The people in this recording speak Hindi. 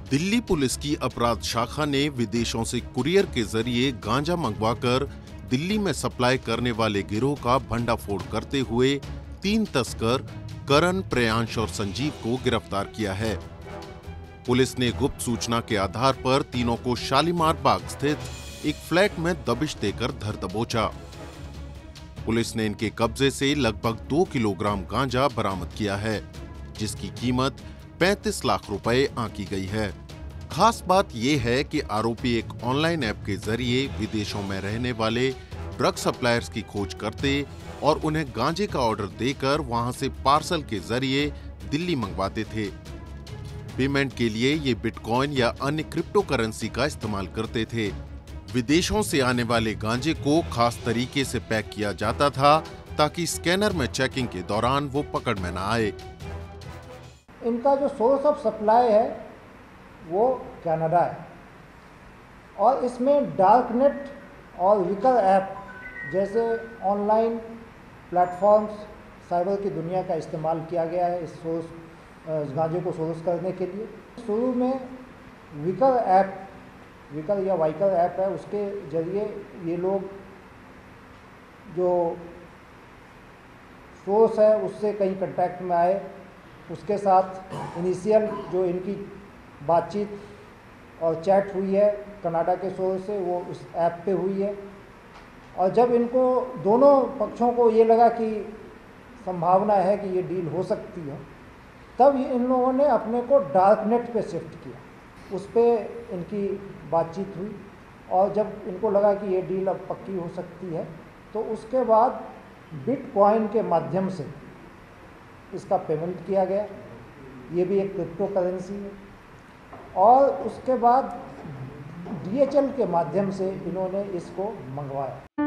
दिल्ली पुलिस की अपराध शाखा ने विदेशों से कुरियर के जरिए गांजा मंगवाकर दिल्ली में सप्लाई करने वाले गिरोह का भंडाफोड़ करते हुए 3 तस्कर करण, प्रेयांश और संजीव को गिरफ्तार किया है। पुलिस ने गुप्त सूचना के आधार पर तीनों को शालीमार बाग स्थित एक फ्लैट में दबिश देकर धर दबोचा। पुलिस ने इनके कब्जे से लगभग 2 किलोग्राम गांजा बरामद किया है, जिसकी कीमत 35 लाख रुपए आंकी गई है। खास बात यह है कि आरोपी एक ऑनलाइन ऐप के जरिए विदेशों में रहने वाले ड्रग सप्लायर्स की खोज करते और उन्हें गांजे का ऑर्डर देकर वहां से पार्सल के जरिए दिल्ली मंगवाते थे। पेमेंट के लिए ये बिटकॉइन या अन्य क्रिप्टो करेंसी का इस्तेमाल करते थे। विदेशों से आने वाले गांजे को खास तरीके से पैक किया जाता था ताकि स्कैनर में चेकिंग के दौरान वो पकड़ में न आए। इनका जो सोर्स ऑफ सप्लाई है वो कनाडा है और इसमें डार्क नेट और विकर ऐप जैसे ऑनलाइन प्लेटफॉर्म्स, साइबर की दुनिया का इस्तेमाल किया गया है इस गांजे को सोर्स करने के लिए। शुरू में विकर ऐप, विकर या वाइकर ऐप है, उसके जरिए ये लोग जो सोर्स है उससे कहीं कांटेक्ट में आए, उसके साथ इनिशियल जो इनकी बातचीत और चैट हुई है कनाडा के सोर्स से, वो उस ऐप पे हुई है। और जब इनको दोनों पक्षों को ये लगा कि संभावना है कि ये डील हो सकती है, तब इन लोगों ने अपने को डार्क नेट पे शिफ्ट किया। उस पर इनकी बातचीत हुई और जब इनको लगा कि ये डील अब पक्की हो सकती है, तो उसके बाद बिटकॉइन के माध्यम से इसका पेमेंट किया गया। ये भी एक क्रिप्टो करेंसी है। और उसके बाद DHL के माध्यम से इन्होंने इसको मंगवाया।